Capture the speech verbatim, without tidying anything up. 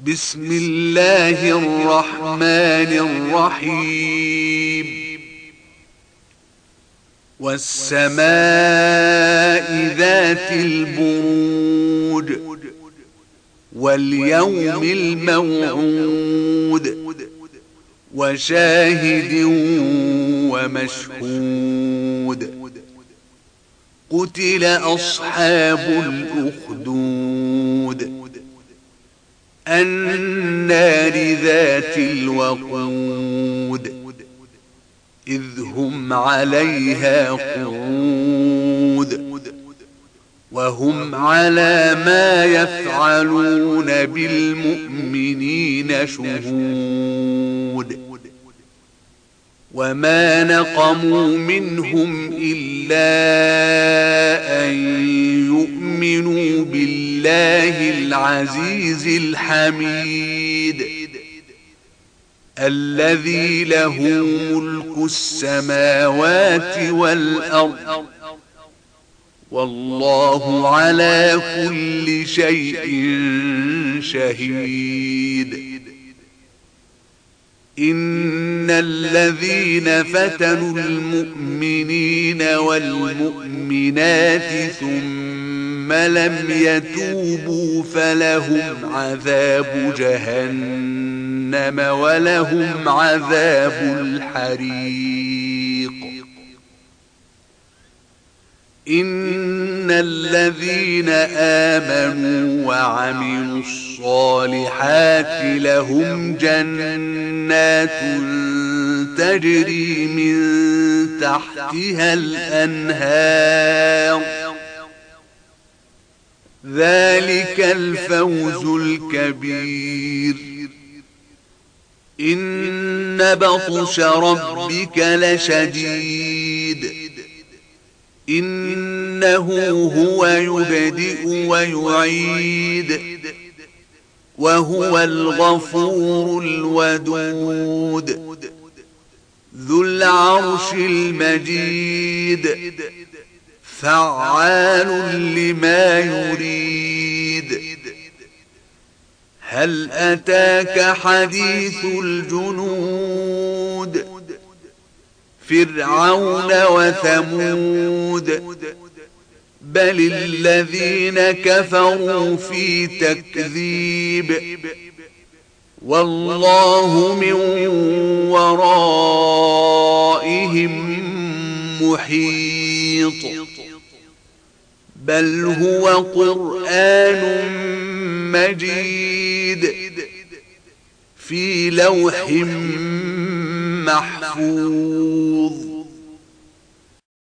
بسم الله الرحمن الرحيم والسماء ذات البروج واليوم الموعود وشاهد ومشهود قتل أصحاب الأخدود النار ذات الوقود إذ هم عليها قعود وهم على ما يفعلون بالمؤمنين شهود وما نقموا منهم إلا أن يؤمنوا بالله العزيز الحميد الذي له ملك السماوات والأرض والله على كل شيء شهيد إن الذين فتنوا المؤمنين والمؤمنات ثم لم يتوبوا فلهم عذاب جهنم ولهم عذاب الحريق إن الذين آمنوا وعملوا الصالحات لهم جنات تجري من تحتها الأنهار ذلك الفوز الكبير إن بطش ربك لشديد إنه هو يبدئ ويعيد وهو الغفور الودود ذو العرش المجيد فعال لما يريد هل أتاك حديث الجنود فرعون وثمود بل الذين كفروا في تكذيب والله من ورائهم محيط بل هو قرآن مجيد في لوح محفوظ